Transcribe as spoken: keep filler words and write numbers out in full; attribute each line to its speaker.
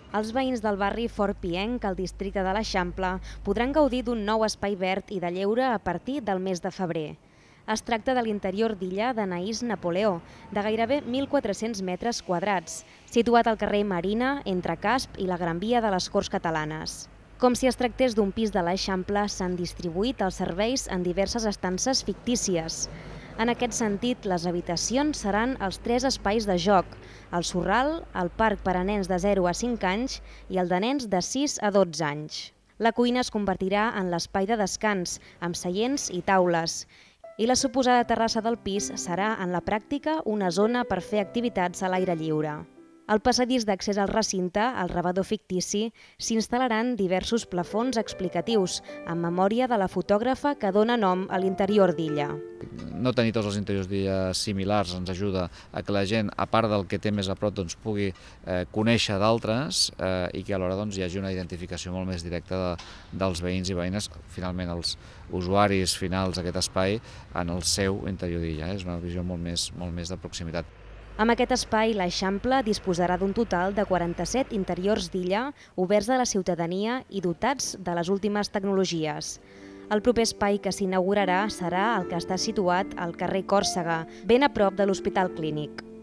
Speaker 1: Els veïns del barri Fort Pienc, al districte de l'Eixample, podran gaudir d'un nou espai verd i de lleure a partir del mes de febrer. Es tracta de l'interior d'illa d'Anaïs Napoleó, de gairebé mil quatre-cents metres quadrats, situat al carrer Marina, entre Casp i la Gran Via de les Corts Catalanes. Com si es tractés d'un pis de l'Eixample, s'han distribuït els serveis en diverses estances fictícies. En aquest sentit, les habitacions seran els tres espais de joc, el Sorral, el parc per a nens de zero a cinc anys i el de nens de sis a dotze anys. La cuina es convertirà en l'espai de descans, amb seients i taules, i la suposada terrassa del pis serà, en la pràctica, una zona per fer activitats a l'aire lliure. Al passadís d'accés al recinte, al rebedor fictici, s'instal·laran diversos plafons explicatius, en memòria de la fotògrafa que dona nom a l'interior d'illa.
Speaker 2: No tenir tots els interiors d'illa similars ens ajuda a que la gent, a part del que té més a prop, doncs, pugui eh, conèixer d'altres eh, i que alhora doncs, hi hagi una identificació molt més directa de, dels veïns i veïnes, finalment els usuaris finals d'aquest espai, en el seu interior d'illa. És una visió molt més, molt més de proximitat.
Speaker 1: Amb aquest espai, l'Eixample disposarà d'un total de quaranta-set interiors d'illa oberts a la ciutadania i dotats de les últimes tecnologies. El proper espai que s'inaugurarà serà el que està situat al carrer Còrsega, ben a prop de l'Hospital Clínic.